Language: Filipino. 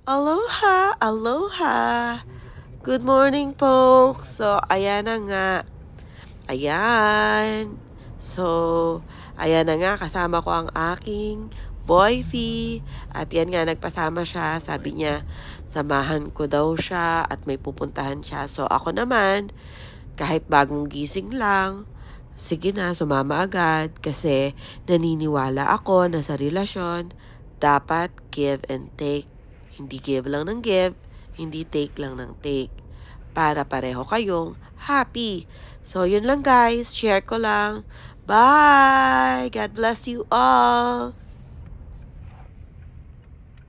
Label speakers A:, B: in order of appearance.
A: Aloha! Aloha! Good morning, folks! So, ayan na nga. Ayan. So, ayan na nga. Kasama ko ang aking boyfie. At yan nga, nagpasama siya. Sabi niya, samahan ko daw siya at may pupuntahan siya. So, ako naman, kahit bagong gising lang, sige na, sumama agad. Kasi naniniwala ako na sa relasyon, dapat give and take. Hindi give lang ng give, hindi take lang ng take. Para pareho kayong happy. So, yun lang guys. Share ko lang. Bye! God bless you all!